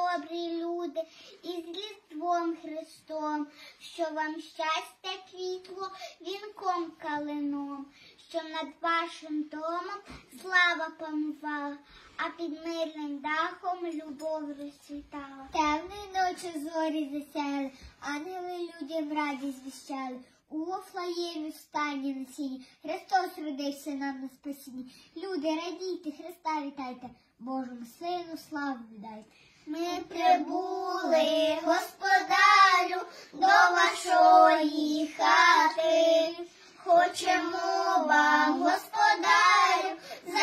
добрі люди, із Різдвом Христом, що вам щастя квітло вінком калином, що над вашим домом слава панувала, а під мирним дахом любов розцвітала. Темної ночі зорі засяяли, ангели людям радість звіщали. У Вифлеємі в стайні на сіні Христос родився нам на спасінні. Люди, радійте, Христа вітайте, Божому Сину славу віддайте. Ми прибули, Господарю, до вашої хати. Хочемо вам, Господарю,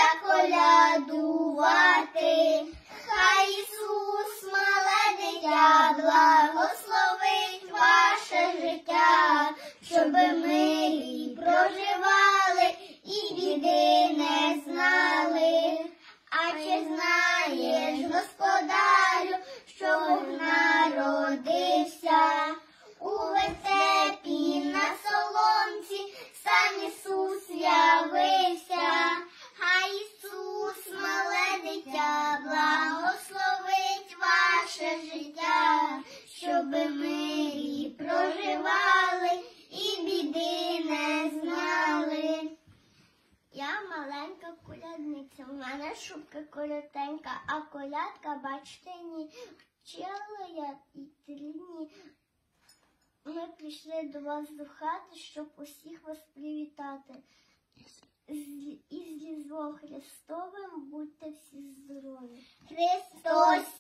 заколядувати. Хай Ісус, мале дитя, благословить ваше життя, щоби ми проживали і біди не знали. А чи знаєш, Господарю, що Бог народився? У вертепі на соломці сам Ісус явився. Хай Ісус, мале дитя, благословить ваше життя, щоби ми проживали і біди не знали. Я маленька колядниця, у мене шубка коротенька, а колядка, бачите, ні. Вчила я і 3 дні. Ми прийшли до вас до хати, щоб усіх вас привітати. Із Різдвом Христовим будьте всі здорові. Христос